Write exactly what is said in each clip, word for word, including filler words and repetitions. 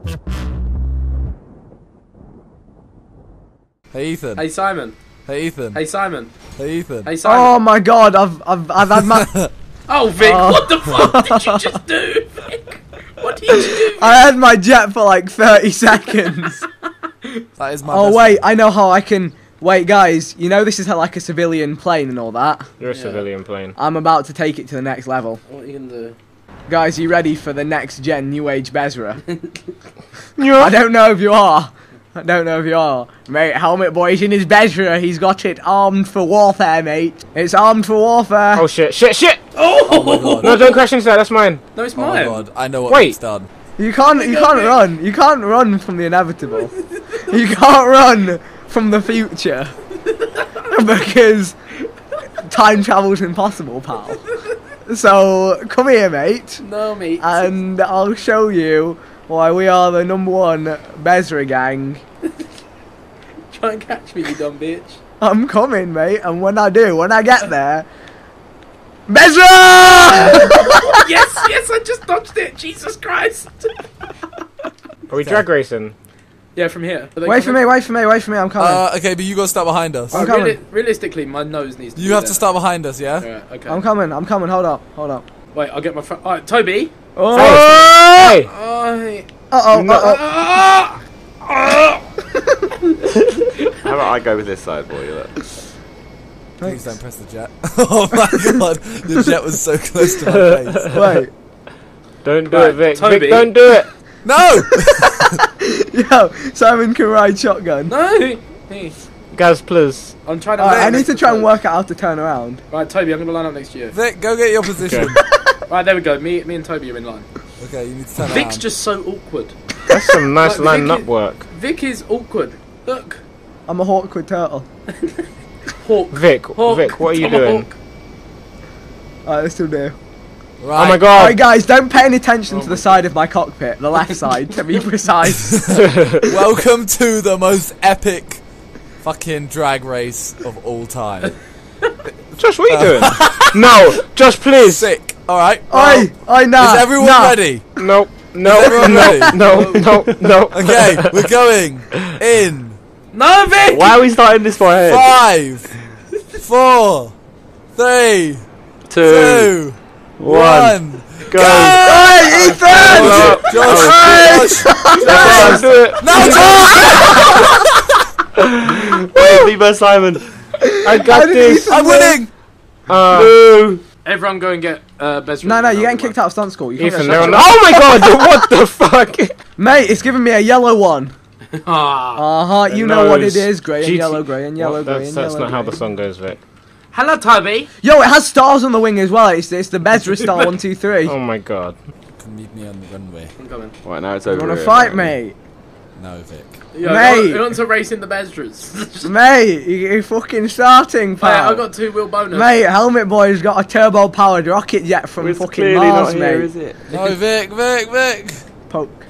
Hey Ethan. Hey Simon. Hey Ethan. Hey Simon. Hey Ethan. Hey Simon. Oh my god, I've I've I've had my Oh Vic, Oh. what the fuck did you just do, Vic? What did you do? I had my jet for like thirty seconds. That is my Oh best wait, friend. I know how I can. Wait, guys, you know this is like a civilian plane and all that. You're a Yeah. civilian plane. I'm about to take it to the next level. What are you gonna do? Guys, you ready for the next gen New Age Bezra? Yeah. I don't know if you are. I don't know if you are. Mate, Helmet Boy's in his Bezra. He's got it armed for warfare, mate. It's armed for warfare. Oh shit! Shit! Shit! Oh, Oh my god. No, don't crash into that. That's mine. No, it's Oh my mine. god. I know what Wait. it's done. You can't. You go, can't Vic. run. You can't run from the inevitable. You can't run from the future because time travel's impossible, pal. So come here, mate, No, mate. and I'll show you why we are the number one Bezra gang. Try and catch me, you dumb bitch. I'm coming, mate, and when I do, when I get there, Bezra! Yes, yes, I just dodged it. Jesus Christ. Are we drag racing? Yeah, from here. Are they Wait for coming? me, wait for me, wait for me. I'm coming. Uh, okay, but you gotta start behind us. I'm Uh, coming. reali- realistically, my nose needs to You be have there. to start behind us, yeah? Alright, okay. I'm coming. I'm coming. Hold up. Hold up. Wait, I'll get my front. Alright, Toby. Oh! Hey! Oh, Uh oh. No. Uh ah, ah. How about I go with this side for you? Look. Please don't press the jet. Oh my god, the jet was so close to my face. oh. Wait. Don't do Right, it, Vic. Toby. Vic, don't do it. No! Yo, Simon can ride shotgun. No. Hey, Gaz, please. I'm trying to. Alright, land I need next to try and Toby. work out how to turn around. Right, Toby, I'm gonna line up next to you. Vic, go get your position. Right, there we go. Me, me and Toby are in line. Okay, you need to turn Vic's around. just so awkward. That's some nice Like, line Vic up is- work. Vic is awkward. Look, I'm a awkward turtle. hawk. Vic, Hawk. Vic, what are you doing? Tomahawk. Alright, let's still do. Right. Oh my god. Alright, guys, don't pay any attention Oh to my the side of my cockpit, the left side, to be precise. Welcome to the most epic fucking drag race of all time. Josh, what are you doing? No, Josh, please. Sick. Alright. Oi, oi, nah. Is everyone nah. ready? No, no, everyone no, ready? no, no, no. Okay, we're going in No, Vic. Why are we starting this far ahead? five, four, three, Two, two, one. go. Oi, Ethan! No, Josh, Josh, Josh, do it. no, Josh! Wait, me versus Simon. I got did this. Ethan I'm winning! Uh, Two. Everyone go and get uh, best. No, no, you're getting kicked out of stunt school. You can't Ethan, get they're on. shot. Oh my god, what the fuck? Mate, it's giving me a yellow one. Ah. Uh huh, you The know what it nose. is. Grey and G T yellow, grey and yellow, What? grey That's, and that's yellow. not how the grey. song goes, Vic. Hello, Toby. Yo, it has stars on the wing as well. It's, it's the Bezra star one, two, three. Oh my god. Can meet me on the runway. I'm coming. Right, now it's You over. wanna here, fight, apparently. mate? No, Vic. Yeah, Mate. Who wants to race in the Bezdras? Mate, you- you're fucking starting, Mate, pal. I got two wheel bonus. Mate, Helmet Boy's got a turbo-powered rocket jet from It's fucking clearly Mars, not mate. here, is it? No, Vic, Vic, Vic! Poke.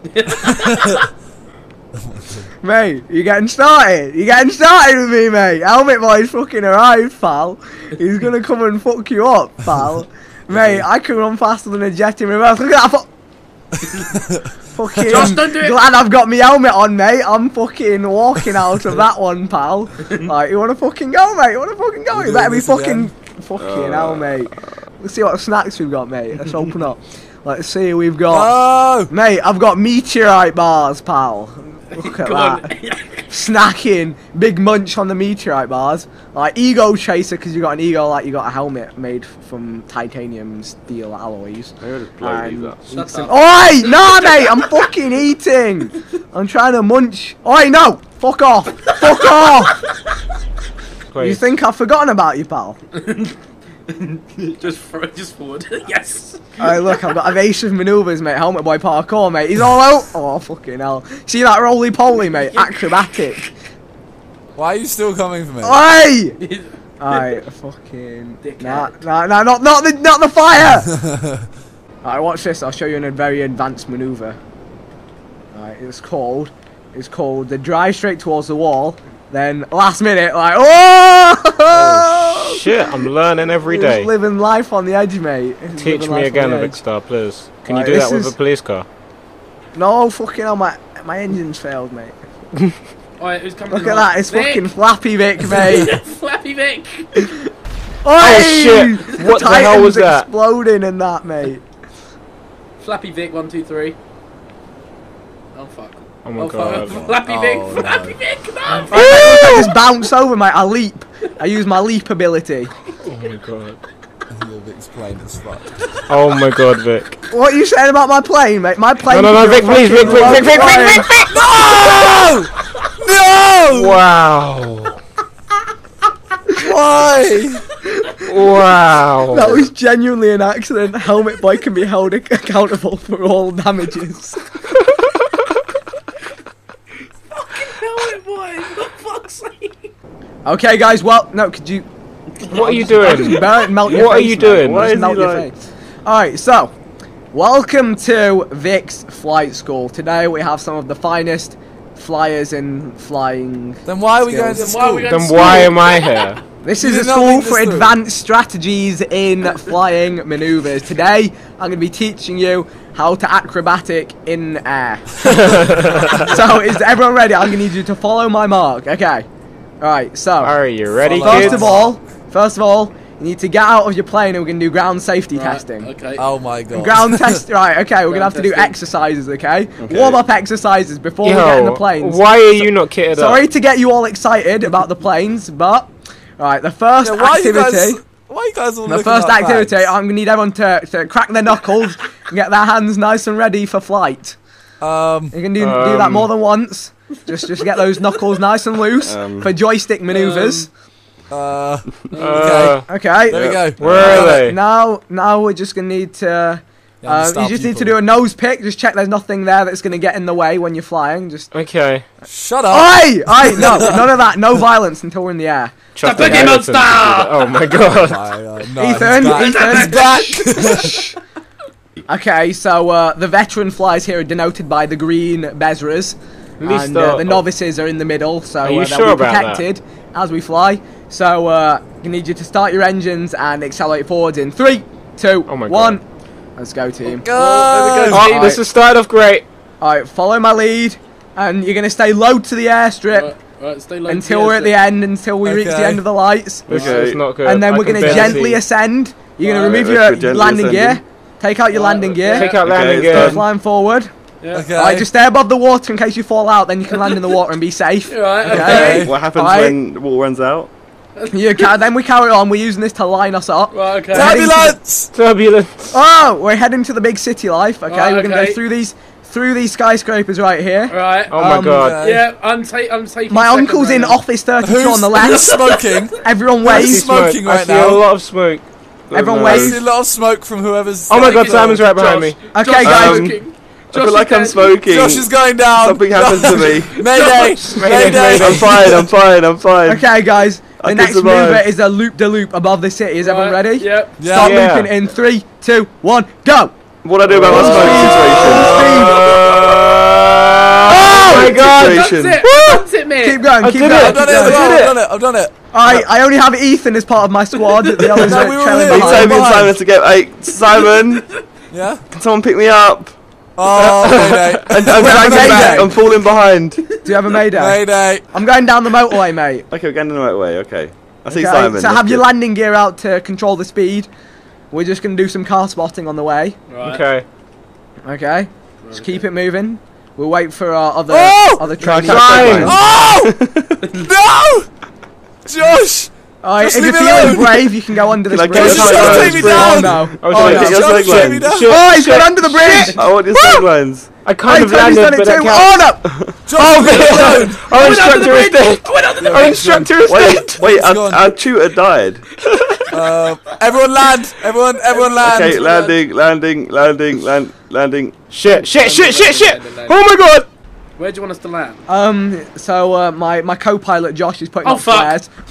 Mate, you getting started? You getting started with me, mate? Helmet Boy's fucking arrived, pal. He's gonna come and fuck you up, pal. Mate, I can run faster than a jet in reverse. Look at that. Fu fucking Josh, don't do it. glad I've got my helmet on, mate. I'm fucking walking out of that one, pal. Like, you wanna fucking go, mate? You wanna fucking go? We're You better doing be this fucking again? fucking hell, mate. Let's see what snacks we've got, mate. Let's open up. Let's see, we've got. No! Mate, I've got meteorite bars, pal. Look at Go on. that. Snacking, big munch on the meteorite bars. Like ego chaser, because you got an ego, like you got a helmet made f- from titanium steel alloys. Maybe I'll just blow these And up. eat Shut some- up. Oi, no, mate, I'm fucking eating. I'm trying to munch. Oi, no, fuck off, fuck off. You Please. think I've forgotten about you, pal? just throw it just forward. Yes. Alright, look, I've got evasive manoeuvres, mate. Helmet Boy parkour, mate. He's all out. Oh, fucking hell. See that roly-poly, mate? Acrobatic. Why are you still coming for me? Oi! Alright, fucking. Dickhead. Nah, nah, nah, not, not the, not the fire! Alright, watch this. I'll show you a very advanced manoeuvre. Alright, it's called. It's called the drive straight towards the wall. Then last minute, like, oh! Oh, shit, I'm learning every Just day. living life on the edge, mate. Just Teach living me life on again, the edge. Vic Star, please. Can Right, you do this that with is- a police car? No, fucking hell, my my engine's failed, mate. Alright, who's coming? Look in at hot? that, it's Vic! fucking Flappy Vic, mate. Flappy Vic. Oh shit. What the hell was that? Exploding in that, mate. Flappy Vic, one, two, three. Oh fuck. Oh my Oh, god. fuck. Flappy Oh, Vic, no. Flappy Vic, no! Right, mate, look, I just bounce over, mate. I leap. I use my leap ability. Oh my god. Your Vic's plain as fuck. Oh my god, Vic. What are you saying about my plane, mate? My plane. No, no, no, Vic, please, Vic, Vic, Vic, Vic, Vic, Vic, Vic. No! No! Wow. Why? Wow. That was genuinely an accident. Helmet Boy can be held ac accountable for all damages. Helmet Boy, for fuck's sake. Okay, guys. Well, no, could you? What are you I'll doing? just burn- melt your What are face, you mate. doing? Why Just is melt he your like- face. Alright, so, welcome to Vic's Flight School. Today we have some of the finest flyers in flying. Then why are we going to skills. Then why are school? we going- Then why am I here? This You is a did not school think for this through. advanced strategies in flying maneuvers. Today, I'm going to be teaching you how to acrobatic in air. So, is everyone ready? I'm going to need you to follow my mark. Okay. Alright, so. Are you ready, Follow First kids? of all, first of all, you need to get out of your plane and we're going to do ground safety Right, testing. Okay. Oh my god. Ground test, right, okay, we're going to have to do testing. exercises, okay? Okay. Warm up exercises before we get in the Yo, planes. why are you not kitted Sorry up? to get you all excited about the planes, but, right, the first Yeah, why are you activity, guys? Why are you guys all the looking first like activity, bags? I'm going to need everyone to, to crack their knuckles and get their hands nice and ready for flight. Um. You can do, do that Um. more than once. Just just get those knuckles nice and loose Um. for joystick maneuvers. Uh. Uh, Okay. There we go. where are they? Now, now we're just gonna need to. Yeah, Uh, stop you just need to people. do a nose pick. Just check there's nothing there that's gonna get in the way when you're flying. Just. Okay. Shut up. Oi! Oi! No, none of that. No violence until we're in the air. Trust The me, Cookie I listened to Monster! that. Oh my god. My, uh, no, Ethan, he's back. Ethan. He's back. Okay, so uh, the veteran flyers here are denoted by the green bezras, least and uh, the- the novices are in the middle, so Are you uh, they'll sure be about that? protected as we fly. So uh, I need you to start your engines and accelerate forwards in three, two, Oh my God. one. Let's go, team. Go. Oh, this is started off great. All right, follow my lead, and you're gonna stay low to the airstrip Right, right, stay low. until we're at the end, until we reach the Okay. end of the lights, This Okay. is not good. and then I we're can gonna barely gently see. ascend. You're gonna Alright, remove let's go your gently landing ascending. gear, take out your Alright, landing okay. gear, Take out Okay, landing it's gear. done. flying forward. Yeah. Okay. Alright, just stay above the water in case you fall out, then you can land in the water and be safe. Right, Okay. okay. What happens Alright. when the water runs out? You ca- then we carry on, we're using this to line us up. Right, okay. Turbulence. Turbulence. Oh, we're heading to the big city life, okay? Right, we're gonna okay. go through these through these skyscrapers right here. Right. Oh my Um, god. Okay. Yeah, I'm, ta I'm taking. My second uncle's right in now. office thirty-two Who's, on the who's left. smoking? Everyone I see waves. smoking Smoke. I right see now. a lot of smoke. Everyone No. I waves. see a lot of smoke from whoever's. Oh my god, like, Simon's right behind Josh. me. Okay, Josh guys. is Um, smoking. I Josh feel like is I'm dead. smoking. Josh is going down. Something happened to me. Mayday. Josh. Mayday. Mayday. I'm fine, I'm fine, I'm fine. Okay, guys. I The can next survive. mover is a loop de loop above the city. Is everyone Right, ready? Yep. Yeah. Start Yeah. looping in three, two, one, go! What do I do about my Oh. smoke Oh my god. Situation. That's it. That's it, mate. Keep going, I keep did going. it. I've done it. keep as going. well, did I've done it. I've done it. I, I only have Ethan as part of my squad. The others No, are we were trailing here. It's behind. Toby and Behind. Simon to get. Hey, Simon, Yeah. can someone pick me up? Oh, Mayday. I'm, I'm, Wait, dragging Mayday. back. I'm falling behind. Do you have a mayday? Mayday. I'm going down the motorway, mate. Okay, we're going the right way. Okay, I see Okay, Simon. so that's have your good. landing gear out to control the speed. We're just going to do some car spotting on the way. Right. Okay. Okay? Just keep it moving. We'll wait for our other Oh! other training. Time. Oh! No! Josh! Alright, Just if you're leave it feeling alone. brave, you can go under this Can I bridge. get Josh is trying to take me Oh down. no. I was Oh, trying no. to Get your Josh, leg take me lines. down. Shit, Oh, he's shit. got under the bridge! I want your seg lines. I kind Hey, of Tony's landed, done it but too. I can't. Oh no! Josh, leave it alone. Our I went under the instructor is bridge. dead. I went under the Our bridge. instructor is Wait, dead. wait, It's our, gone. our tutor died. Uh, everyone land. Everyone, everyone land. Okay, landing, landing, landing, land, landing. Shit, shit, shit, shit, shit. Oh my god. Where do you want us to land? Um, so uh, my, my co-pilot Josh is putting Oh, up fuck. flares.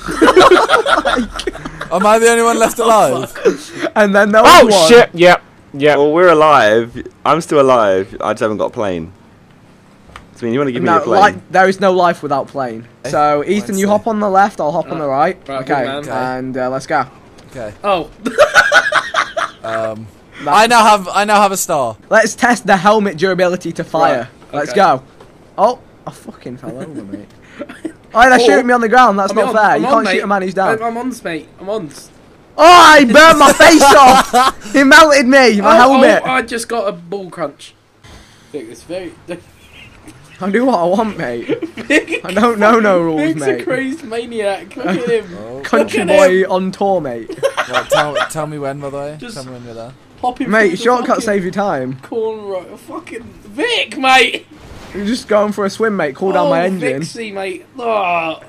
Am I the only one left alive? And then there was Oh one. shit. Yep. Yep. Well, we're alive. I'm still alive. I just haven't got a plane. So, I mean, you want to give me No, a plane? li there is no life without plane. So, Ethan, Wednesday. you hop on the left, I'll hop on the right. Right, okay, good man. Okay. and uh, let's go. Okay. Oh. Um. I now have I now have a star. Let's test the helmet durability to fire. Right, Let's okay. go. Oh, I fucking fell over, mate. Oh, they're Oh. shooting me on the ground. That's I'm not on, fair. I'm you on, can't mate. shoot a man who's down. I'm, I'm on, mate. I'm on. Oh, he burnt my face off. He melted me. My oh, helmet. Oh, I just got a ball crunch. Vic, it's very. I do what I want, mate. Vic, I don't know no rules, Vic's mate. a crazed maniac. Look at him. Oh. Country Look at boy on tour, mate. Right, tell, tell me when, by the way. Just- Tell me when you're there. Hopping Mate, through the shortcut fucking save your time. corn right. Fucking Vic, mate. You're just going for a swim, mate. Cool down oh, my engine. Vixie, mate. Oh.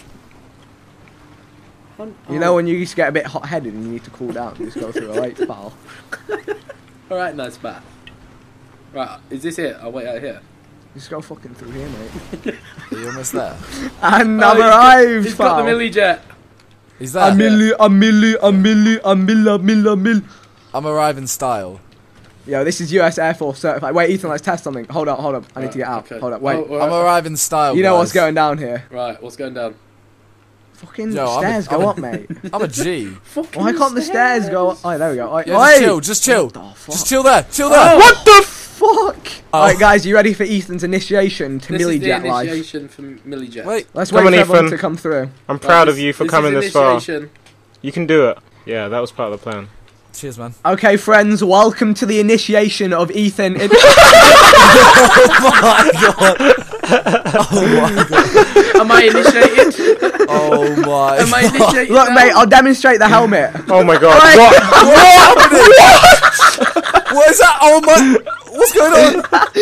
You know when you used to get a bit hot-headed and you need to cool down, you just go through a lake, pal. All right, nice bat. Right, is this it? I'll wait out here. Just go fucking through here, mate. Are you almost there? And Oh, I've he's got- arrived, He's got the pal. milli jet. He's there. A milli, a milli, a milli, a milla, milla, mill. I'm arriving style. Yo, this is U S Air Force certified. Wait, Ethan, let's test something. Hold up, hold up. I need to get out. Okay. Hold up, wait. Oh, I'm right. arriving style. You know guys. what's going down here. Right, what's going down? Fucking Yo, I'm a- stairs I'm go a- up, mate. I'm a G. Fucking Why can't the stairs go up? Oh, there we go. Oh, Yeah, just oi! chill, just chill. What the fuck? Just chill there, chill there. What the fuck? Oh. Alright, guys, you ready for Ethan's initiation to This is Millie the Jet life? initiation for Millie Jet. Wait, Let's Come wait on, for everyone Ethan. to come through. I'm proud Right, of you for this coming is this far. initiation. You can do it. Yeah, that was part of the plan. cheers, man. Okay, friends, welcome to the initiation of Ethan. In- Oh my god. Oh my god. Am I initiated? Oh my Am I god. initiated? Look, now? mate, I'll demonstrate the helmet. Oh my god. Oi! What? What is that? Oh my. What's going on?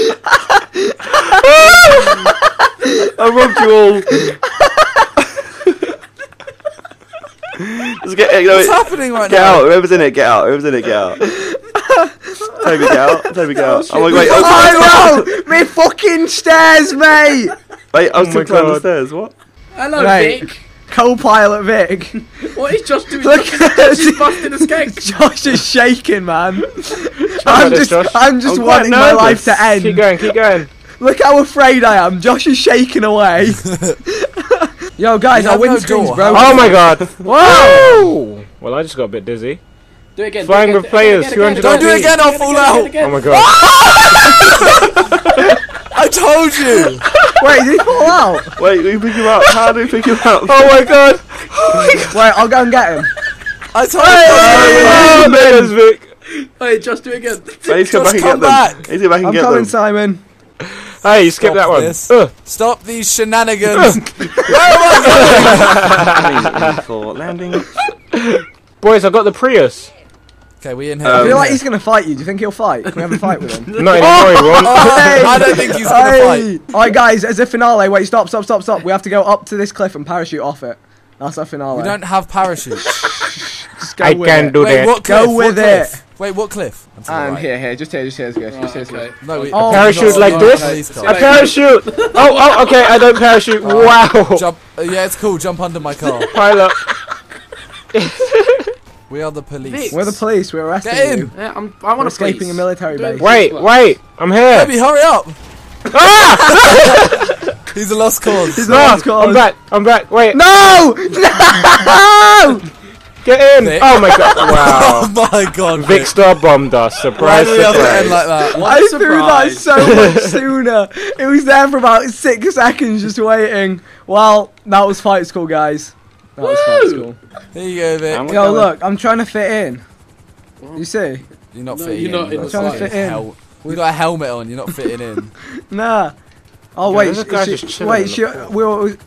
I robbed you all. Just get, you know, What's happening right get now? out. Whoever's in it, get out. Whoever's in it, get out. Toby, get out. Toby, get out. Oh my god, wait. Oh Oh, no! Me fucking stairs, mate! wait, I was Oh still my climbing the God. stairs. What? Hello, Right. Vic. Co-pilot Vic. What is Josh doing? Look Josh at is this. busting a skank. Josh is shaking, man. about I'm this, just, Josh? I'm just I'm quite wanting my life nervous. to end. Keep going, keep going. Look how afraid I am. Josh is shaking away. Yo, guys, You our have no windscreen's door. broken. Oh my god. Wow! Well, I just got a bit dizzy. Do it again. Flying do it with again, players, again, two hundred Don't do it again, I'll again, fall again, out. again, again. Oh my god. I told you. Wait, did he fall out? Wait, we pick him up. How do we pick him up? Oh my god. Wait, I'll go and get him. I told Oh, you. there's Vic. Hey, just do it again. Wait, he's come Just back and come get back. them. He's come back and I'm get coming, them. Simon. Hey, you skipped Stop that one. this. Uh, Stop these shenanigans. Landing for landing. boys, I got the Prius. Okay, we in here. I Um, feel like he's gonna fight you. Do you think he'll fight? Can we have a fight with him? Not anymore, he won't. Hey! I don't think he's gonna Hey! fight. Alright, guys, as a finale, wait, stop, stop, stop, stop. We have to go up to this cliff and parachute off it. That's our finale. We don't have parachutes. Just go I with can it. do Wait, that. what cliff? Go What with cliff? it. Wait, what cliff? And to the And right. here, here, just here, just here, just here, just here. Just Okay. here. No, we, Oh, Parachute no, like no, this? please, See God. you A parachute. Oh, oh, okay, I don't parachute. Wow. Jump. Uh, yeah, it's cool. Jump under my car. Pilot. We are the police. Vic. We're the police. We're arresting Get in. you. Yeah, I'm, I want We're to escaping a military base. Wait, wait, I'm here. Baby, hurry up. Ah! He's a lost cause. He's No, lost cause. I'm back, I'm back. Wait, No! No! get in. Vic. Oh my god, Oh wow. my god, Vic. Vic Star bombed us. Why Surprise, do we have to surprise. end like that? What I a threw that surprise. so much sooner. It was there for about six seconds just waiting. Well, that was fight school, guys. That was fight Woo! school. Here you go, Vic. I'm Yo, going. look, I'm trying to fit in. You see? You're not No, fitting you're in. not in You're the trying to slightest. fit in. Hel- You got a helmet on. You're not fitting in. Nah. Oh Yeah, wait, there's a guy she, just chilling wait, on she, the floor. we were, we,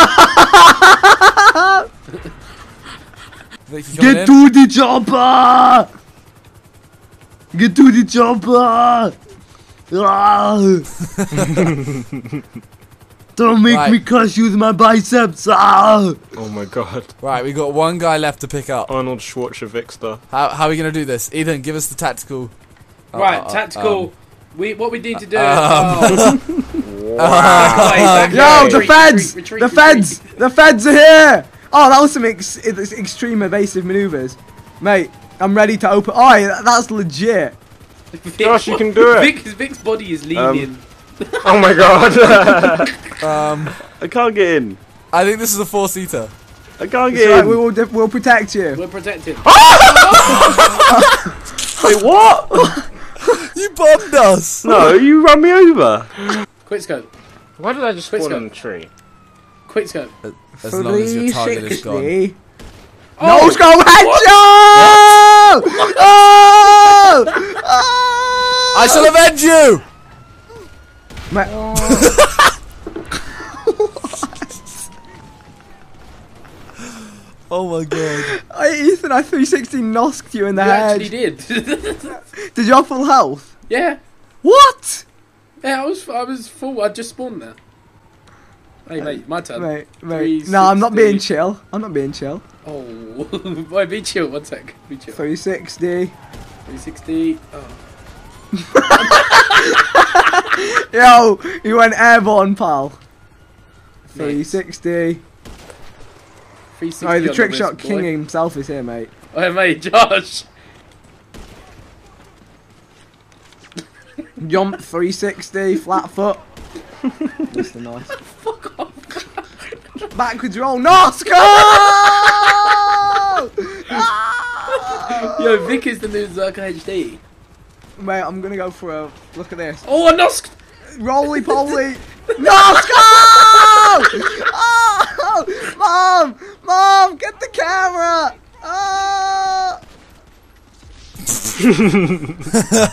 what? Vic, you coming Get in? to the chopper! Get to the chopper! Ah. Don't make Right. me cuss you with my biceps! Ah. Oh my god. Right, we got one guy left to pick up. Arnold Schwarzenegger Vic Star. How how are we gonna do this? Ethan, give us the tactical. Right, uh, uh, tactical. um, we what we need to do. um, oh. Wow. Back away, back Yo, away. the Retreat, feds! retreat, The retreat, feds! The feds are here! Oh, that was some ex ex extreme evasive maneuvers. Mate, I'm ready to open. Oh, yeah, that's legit. retreat. Josh, you can do it. Vic, Vic's body is leaning. Oh my god. Um, I can't get in. I think this is a four-seater. I can't It's get right, in. we will, def- we'll protect you. We're protected. Wait, what? You bombed us. No, you ran me over. Quick scope. Why did I just Quick spawn scope. in the tree? Quick scope. As long as your target is gone. three sixty. Oh, No scope headshot! Oh! Oh! I shall avenge you. Ma- Oh my god. Hey, Ethan, I three sixty nosked you in the You head. actually did. Did you have full health? Yeah. What? Yeah, I was I was full. I just spawned there. Hey mate, my turn. Mate, mate. No, I'm not three sixty. being chill. I'm not being chill. Oh, wait, be chill. One sec. Be chill. three sixty. three sixty. Oh. Yo, you went airborne, pal. three sixty. three sixty. Oh, the on trick wrist, shot boy. king himself is here, mate. Oh, mate, Josh. Jump three sixty, flat foot. Mister Nice. Fuck off. Backwards roll, Nosco! Yo, Vic is the new Zerka H D. Mate, I'm gonna go for a look at this. Oh, a Nosk. Roly poly! Nosco! Oh! Mom! Mom! Get the camera! Oh!